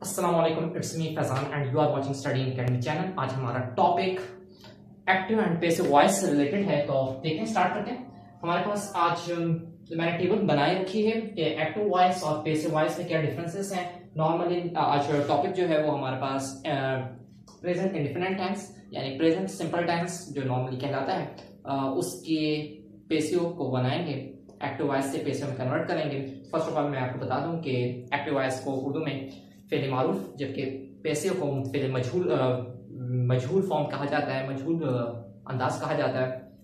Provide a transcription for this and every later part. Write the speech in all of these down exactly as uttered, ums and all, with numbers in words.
अस्सलाम वालेकुम, it's me Faizan and you are watching study academy channel. आज हमारा topic active and passive voice से रिलेटेड है, तो देखते हैं, स्टार्ट करते हैं। हमारे पास आज मैंने टेबल बनाई रखी है कि एक्टिव वॉइस और पैसिव वॉइस में क्या डिफरेंसेस हैं। नॉर्मली आज टॉपिक जो है वो हमारे पास प्रेजेंट इंडिफिनिट टेंस यानी प्रेजेंट सिंपल टेंस जो नॉर्मली कहलाता है, uh, उसके पैसिव को बनाएंगे, एक्टिव वॉइस से पैसिव में कन्वर्ट करेंगे। फर्स्ट ऑफ ऑल मैं आपको बता दूं कि एक्टिव वॉइस को उर्दू में फेल मारूफ, जबकि पैसिव को फेल मजहूल मजहूल फॉर्म कहा जाता है, मजहूल अंदाज कहा जाता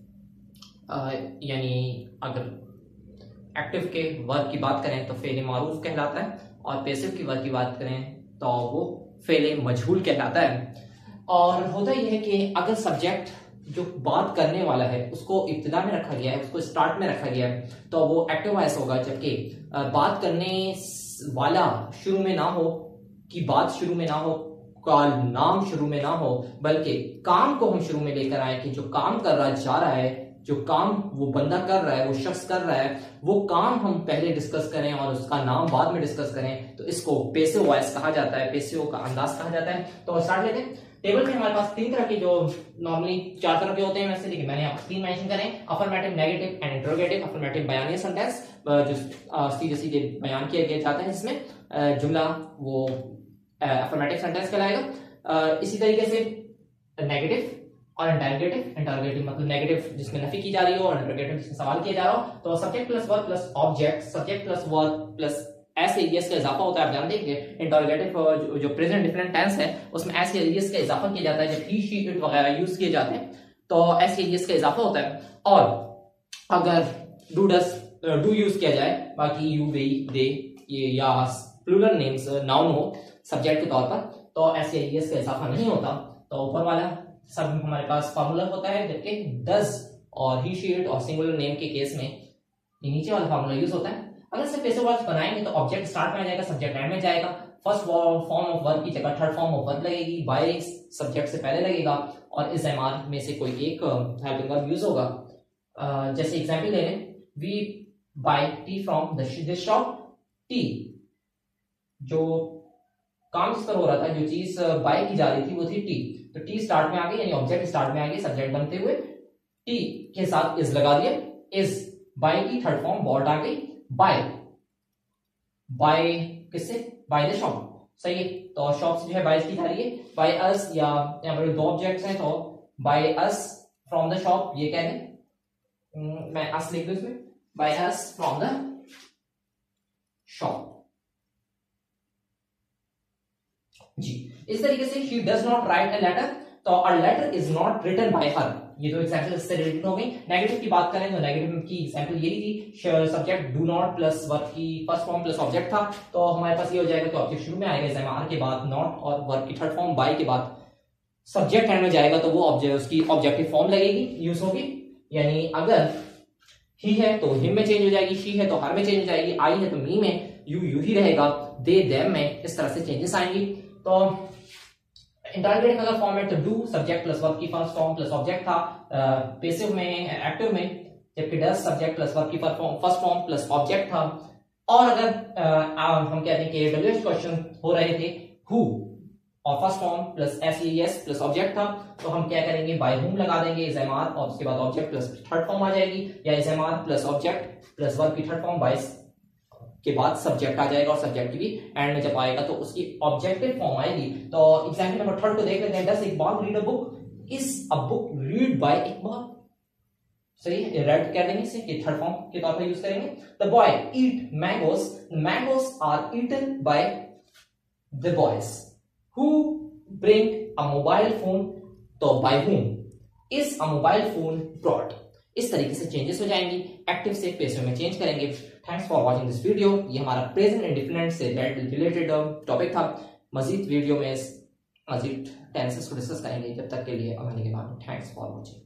है। यानी अगर एक्टिव के वर्ब की बात करें तो फेल मारूफ कहलाता है, और पैसिव की वर्ब की बात करें तो वो फेल मजहूल कहलाता है। और होता यह है कि अगर सब्जेक्ट जो बात करने वाला है उसको इब्तिदा में रखा गया है, उसको स्टार्ट में रखा गया है, तो वो एक्टिव वॉइस होगा। जबकि बात करने वाला शुरू में ना हो, कि बात शुरू में ना हो, का नाम शुरू में ना हो, बल्कि काम को हम शुरू में लेकर आए कि जो काम कर रहा जा रहा है, जो काम वो बंदा कर रहा है, वो शख्स कर रहा है, वो काम हम पहले डिस्कस करें और उसका नाम बाद में डिस्कस करें, तो इसको पैसिव वॉइस कहा जाता है, पैसिव का अंदाज कहा जाता है। तो स्टार्ट लेते हैं। टेबल में हमारे पास तीन तरह के, जो नॉर्मली चार तरह के होते हैं वैसे, लेकिन मैंने आपको तीन मेंशन करें। Affirmative, negative and interrogative. Affirmative बयानी सेंटेंस जो सीधे सीधे बयान किया गया जाता है, जिसमें जुमला वो अफर्मेटिव सेंटेंस कहलाएगा। इसी तरीके से नेगेटिव और इंटरोगेटिव। इंटरोगेटिव मतलब नेगेटिव जिसमें नफी की जा रही हो, और इंटरोगेटिव जिसमें सवाल किया जा रहा हो। तो subject plus verb plus object, subject plus verb plus S एरियस का इजाफा होता है। आप जानते हैं कि इंटरोगेटिव जो, जो प्रेजेंट डिफरेंट टेंस है उसमें एस एरियस का इजाफा किया जाता है। जब ही शी इट वगैरह यूज किए जाते हैं तो एस एरियस का इजाफा होता है। और अगर डू डस डू यूज किया जाए, बाकी यू वे दे ये या प्लूरल नेम्स नाउन हो सब्जेक्ट के तौर पर, तो एस एरियस का इजाफा नहीं होता। तो ऊपर वाला सब हमारे पास फार्मूला होता है, जबकि डज और ही शी इट और सिंगुलर नेम के केस में ये नीचे वाला फार्मूला यूज होता है। अगर से पैसिव वॉइस बनाएंगे तो ऑब्जेक्ट स्टार्ट में आ जाएगा, सब्जेक्ट एंड में जाएगा। फर्स्ट फॉर्म ऑफ वर्ब की जगह थर्ड फॉर्म ऑफ वर्ब लगेगी, बाय सब्जेक्ट से पहले लगेगा, और इस एमआर में से कोई एक हेल्पिंग वर्ब यूज होगा। uh, जैसे एग्जांपल ले लें, we buy tea from this shop. Tea जो काम जिस पर हो रहा था, जो चीज बाय की जा रही थी वो थी टी, तो टी स्टार्ट में आ गई, यानी ऑब्जेक्ट स्टार्ट में आ गई, सब्जेक्ट बनते हुए टी के साथ इज लगा दिया। इज बाय की थर्ड फॉर्म बॉट आ गई, बाय बाय किससे, बाय द शॉप। सही है, तो शॉप से जो है बाय की जा रही है, बाय अस, या यहाँ पर दो ऑब्जेक्ट्स हैं तो buy us from the shop ये कह दें, मैं अस लिख दूं इसमें, buy us from the shop जी। इस तरीके से she does not write a letter, तो a letter is not written by her. ये दो एग्जांपल इससे रिलेटेड हो गई। नेगेटिव की बात करें तो नेगेटिव की एग्जांपल ये थी, subject do not plus verb की फर्स्ट फॉर्म प्लस ऑब्जेक्ट था, तो हमारे पास ये हो जाएगा कि ऑब्जेक्ट शुरू में आएगा, एमआर के बाद नॉट, और वर्ब की थर्ड फॉर्म बाय के बाद सब्जेक्ट एंड में जाएगा, तो वो ऑब्जेक्ट उसकी ऑब्जेक्टिव फॉर्म लगेगी, यूज होगी। यानी अगर ही है तो हिम में चेंज हो जाएगी, शी है तो हर में चेंज हो जाएगी, आई है तो मी में, यू यू ही रहेगा, दे देम में, इस तरह से चेंजेस आएंगी। तो इंटरोगेटिव अगर फॉर्म है तो डू सब्जेक्ट प्लस वर्ब की फर्स्ट फॉर्म प्लस ऑब्जेक्ट था, पैसिव में एक्टिव में, जबकि डज सब्जेक्ट प्लस वर्ब की फर्स्ट फॉर्म प्लस ऑब्जेक्ट था। और अगर uh, हम कहते हैं कि डब्ल्यूएच क्वेश्चन हो रहे थे, हु और first form plus S plus object था, तो हम क्या करेंगे, बाय हुम लगा देंगे, इज एम आर, और उसके बाद ऑब्जेक्ट प्लस थर्ड फॉर्म आ जाएगी, या is am are plus object plus verb की थर्ड फॉर्म बाय के बाद सब्जेक्ट आ जाएगा, और सब्जेक्ट भी एंड में जब आएगा तो उसकी ऑब्जेक्टिव फॉर्म आएगी। तो एग्जांपल नंबर थर्ड को देख लेते हैं। Does Iqbal read a book, is a book read by Iqbal. सही है, रेड कह देंगे इसे, ये थर्ड फॉर्म के तौर पर यूज करेंगे। The boy eat mangoes, mangoes are eaten by the boys. Who bring a mobile phone, तो by whom is a mobile phone brought. इस तरीके से चेंजेस हो जाएंगी, एक्टिव से पैसिव में चेंज करेंगे। Thanks for watching this video. ये हमारा प्रेजेंट इंडिफिनिट से रिलेटेड टॉपिक था। मजीद वीडियो में मजीद टेंसेस को डिस्कस करेंगे। जब तक के लिए अमानी के बाद, थैंक्स फॉर वॉचिंग।